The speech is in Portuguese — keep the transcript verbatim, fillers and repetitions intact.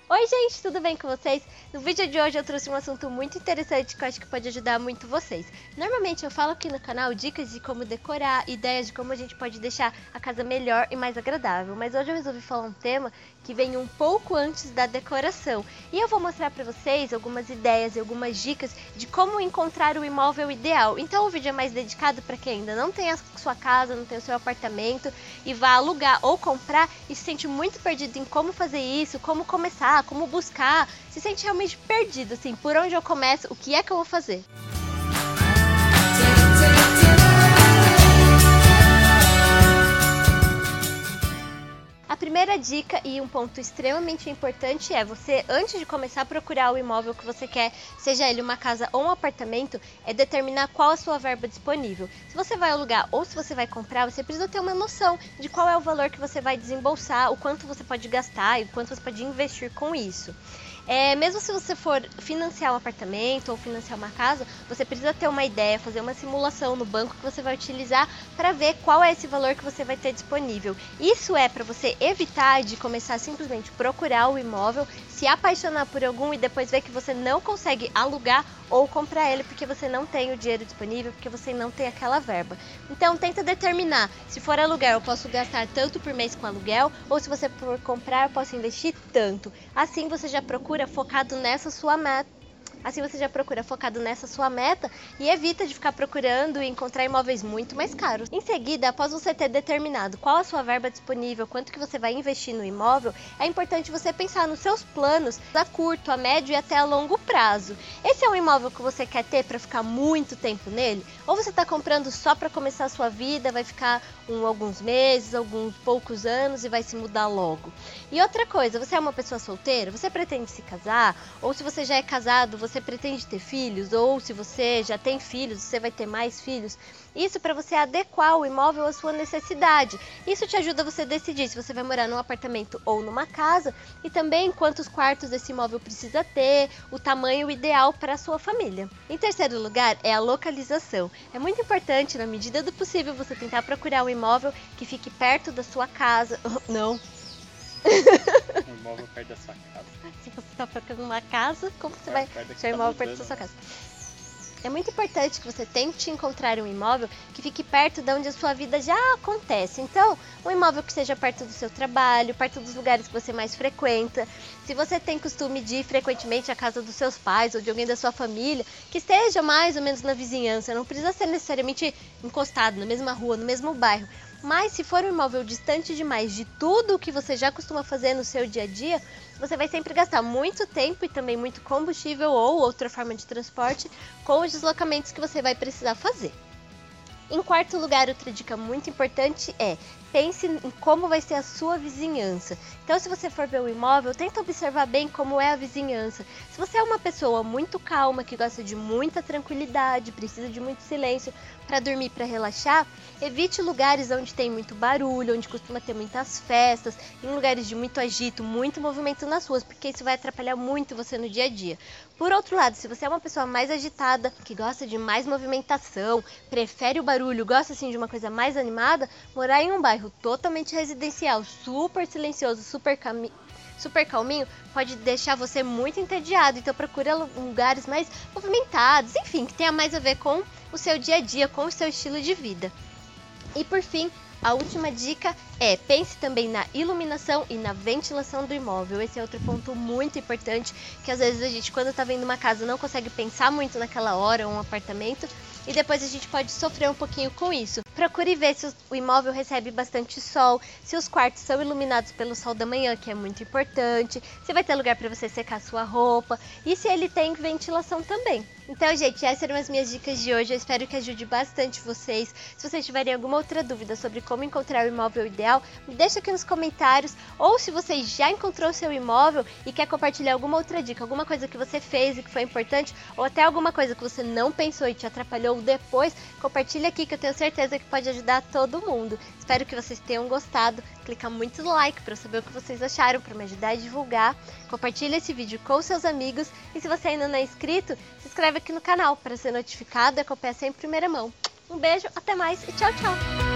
Oi gente, tudo bem com vocês? No vídeo de hoje eu trouxe um assunto muito interessante que eu acho que pode ajudar muito vocês. Normalmente eu falo aqui no canal dicas de como decorar, ideias de como a gente pode deixar a casa melhor e mais agradável. Mas hoje eu resolvi falar um tema que vem um pouco antes da decoração. E eu vou mostrar pra vocês algumas ideias e algumas dicas de como encontrar o imóvel ideal. Então o vídeo é mais dedicado para quem ainda não tem a sua casa, não tem o seu apartamento e vai alugar ou comprar e se sente muito perdido em como fazer isso, como começar, como buscar, se sente realmente perdido, assim, por onde eu começo, o que é que eu vou fazer? A primeira dica e um ponto extremamente importante é você, antes de começar a procurar o imóvel que você quer, seja ele uma casa ou um apartamento, é determinar qual a sua verba disponível. Se você vai alugar ou se você vai comprar, você precisa ter uma noção de qual é o valor que você vai desembolsar, o quanto você pode gastar e o quanto você pode investir com isso. É, mesmo se você for financiar um apartamento ou financiar uma casa, você precisa ter uma ideia, fazer uma simulação no banco que você vai utilizar para ver qual é esse valor que você vai ter disponível. Isso é para você evitar de começar a simplesmente procurar o imóvel, se apaixonar por algum e depois ver que você não consegue alugar ou comprar ele porque você não tem o dinheiro disponível, porque você não tem aquela verba. Então tenta determinar, se for aluguel eu posso gastar tanto por mês com aluguel, ou se você for comprar eu posso investir tanto. Assim você já procura focado nessa sua meta. Assim você já procura focado nessa sua meta e evita de ficar procurando e encontrar imóveis muito mais caros. Em seguida, após você ter determinado qual a sua verba disponível, quanto que você vai investir no imóvel, é importante você pensar nos seus planos a curto, a médio e até a longo prazo. Esse é um imóvel que você quer ter para ficar muito tempo nele? Ou você está comprando só para começar a sua vida, vai ficar um, alguns meses, alguns poucos anos e vai se mudar logo? E outra coisa, você é uma pessoa solteira? Você pretende se casar? Ou se você já é casado, você você pretende ter filhos, ou se você já tem filhos, você vai ter mais filhos. Isso para você adequar o imóvel à sua necessidade. Isso te ajuda você a decidir se você vai morar num apartamento ou numa casa e também quantos quartos esse imóvel precisa ter, o tamanho ideal para a sua família. Em terceiro lugar é a localização. É muito importante, na medida do possível, você tentar procurar um imóvel que fique perto da sua casa. Não. Um imóvel perto da sua casa. Se você está procurando uma casa, como você É, vai achar um imóvel perto da sua casa? É muito importante que você tente encontrar um imóvel que fique perto de onde a sua vida já acontece. Então, um imóvel que seja perto do seu trabalho, perto dos lugares que você mais frequenta. Se você tem costume de ir frequentemente à casa dos seus pais ou de alguém da sua família, que esteja mais ou menos na vizinhança. Não precisa ser necessariamente encostado na mesma rua, no mesmo bairro. Mas se for um imóvel distante demais de tudo o que você já costuma fazer no seu dia a dia, você vai sempre gastar muito tempo e também muito combustível ou outra forma de transporte com os deslocamentos que você vai precisar fazer. Em quarto lugar, outra dica muito importante é: pense em como vai ser a sua vizinhança. Então, se você for ver o imóvel, tenta observar bem como é a vizinhança. Se você é uma pessoa muito calma, que gosta de muita tranquilidade, precisa de muito silêncio para dormir, para relaxar, evite lugares onde tem muito barulho, onde costuma ter muitas festas, em lugares de muito agito, muito movimento nas ruas, porque isso vai atrapalhar muito você no dia a dia. Por outro lado, se você é uma pessoa mais agitada, que gosta de mais movimentação, prefere o barulho, gosta assim de uma coisa mais animada, morar em um bairro totalmente residencial, super silencioso, super cami... super calminho, pode deixar você muito entediado. Então procura lugares mais movimentados, enfim, que tenha mais a ver com o seu dia a dia, com o seu estilo de vida. E por fim, a última dica é: pense também na iluminação e na ventilação do imóvel. Esse é outro ponto muito importante, que às vezes a gente, quando está vendo uma casa, não consegue pensar muito naquela hora, ou um apartamento, e depois a gente pode sofrer um pouquinho com isso. Procure ver se o imóvel recebe bastante sol, se os quartos são iluminados pelo sol da manhã, que é muito importante, se vai ter lugar para você secar sua roupa e se ele tem ventilação também. Então, gente, essas eram as minhas dicas de hoje. Eu espero que ajude bastante vocês. Se vocês tiverem alguma outra dúvida sobre como encontrar o imóvel ideal, me deixa aqui nos comentários. Ou se você já encontrou o seu imóvel e quer compartilhar alguma outra dica, alguma coisa que você fez e que foi importante, ou até alguma coisa que você não pensou e te atrapalhou depois, compartilha aqui que eu tenho certeza que pode ajudar todo mundo. Espero que vocês tenham gostado. Clica muito no like para eu saber o que vocês acharam, para me ajudar a divulgar. Compartilha esse vídeo com seus amigos. E se você ainda não é inscrito, se inscreve aqui no canal para ser notificado e acompanhar sempre em primeira mão. Um beijo, até mais e tchau, tchau!